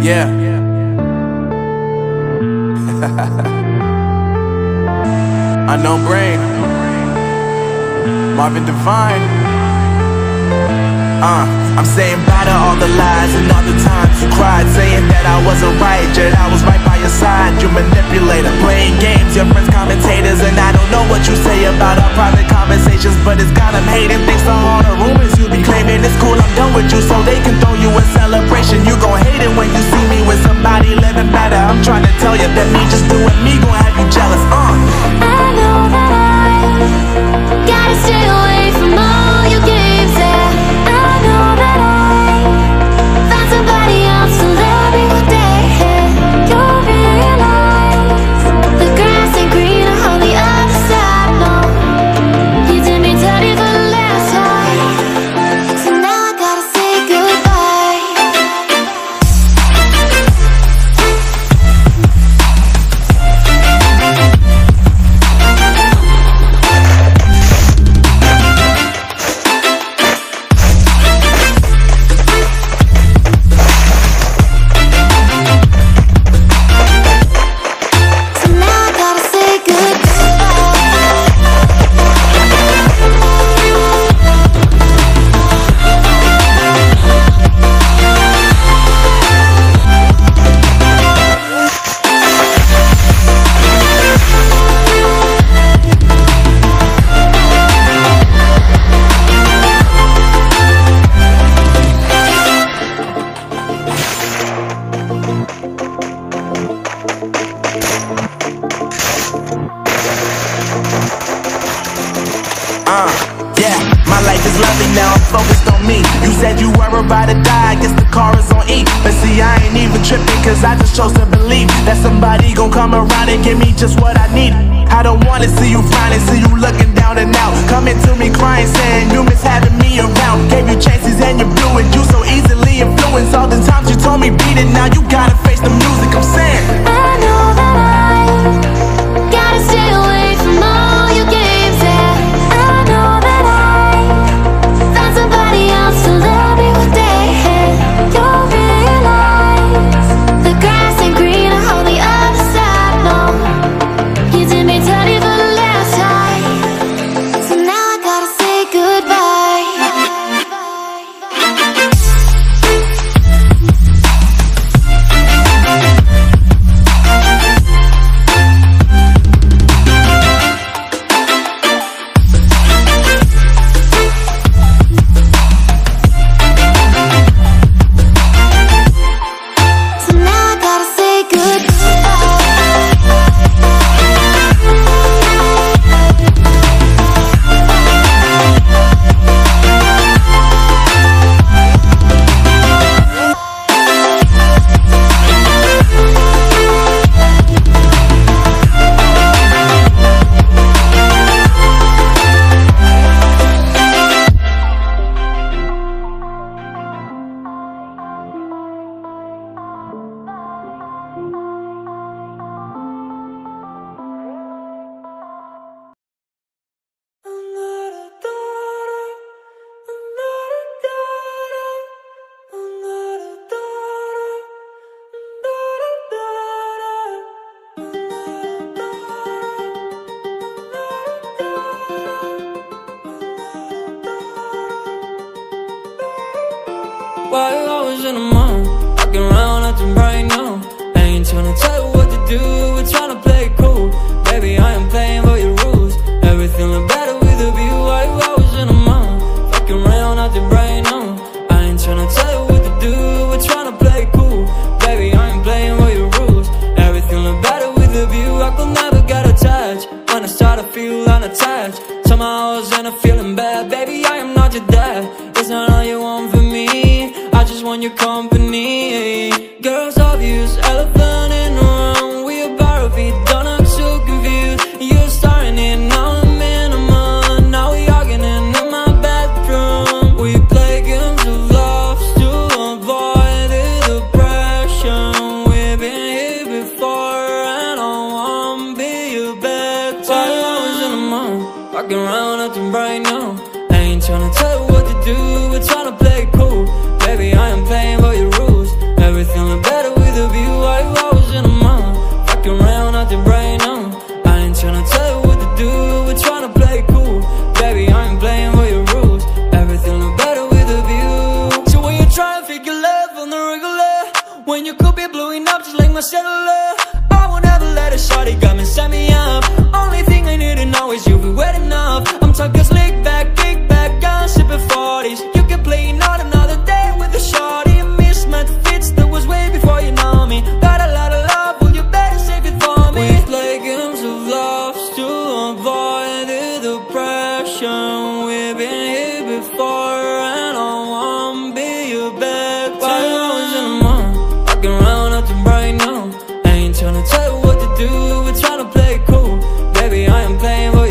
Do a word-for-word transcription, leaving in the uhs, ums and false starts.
Yeah. Unknown Brain, Marvin Divine. Uh, I'm saying bye to all the lies and all the times you cried, saying that I wasn't right, yet I was right by your side. You manipulator, playing games, your friends commentators, and I don't know what you say about our private conversations, but it's got them hating. Thanks to all the rumors you be claiming. It's cool, I'm done with you, so they can throw you a celebration. You gon' hate it when you see me with somebody living better. I'm trying to tell you that me just doing me gon' have you jealous. Uh. I know that I gotta stay away from all your games, yeah. I know that I found somebody else to love me one day. You'll realize the grass ain't greener on the other side, no. You did me dirty for the last time, so now I gotta say goodbye. Uh, yeah, my life is lovely now, I'm focused on me. You said you were about to die, I guess the car is on E. But see, I ain't even tripping, cause I just chose to believe that somebody gon' come around and give me just what I need. I don't wanna see you frowning, see you looking down and out, coming to me crying, saying you miss having me around. Gave you chances and you blew it, you so easily influenced. All the times you told me beat it, now you gotta face the music. I'm saying I know that I gotta stay away from all your games, yeah. I know that I found somebody else to love me one day. You'll realize the grass ain't greener on the other side, no. You did me dirty for the last time, so now I gotta say goodbye. So now I gotta say goodbye. Why you always in the mood? Walking around acting right now. I ain't tryna tell you what to do, we're tryna play it cool. Baby, I am playing by your rules. Everything look better with a view. Why you always in the mood? Walking around acting right now. I ain't tryna tell you what to do, we're tryna play it cool. Baby, I am playing by your rules. Everything look better with a view. I could never get attached. When I start to feel unattached, somehow I was in a feeling bad. Baby, I am not your dad. It's not all you want from me, I just want your company. Girls obvious, elephant in the room. We about our feet, don't act so confused. You're starting it, now I'm in a month. Now we arguing in my bedroom. We play games of love to avoid the depression. We've been here before and I won't be your bed. Why you always in the mood? Walking around acting right now. I ain't tryna tell you what to do, we're tryna play it cool. Baby, I am playing by your rules. Everything look better with me up. Only thing I need to know is you'll be wet enough. I'm talking slick back, kick back, gun sipping forties. You can play not another day with a shorty. A mismatch fits that was way before you know me. Got a lot of love, well you better save it for me. We play games of love to avoid the depression. We've been here before and I won't be your back. Two hours in the morning, walking around acting bright now. I ain't tryna tell you what to do, we're tryna play it cool. Baby, I am playing for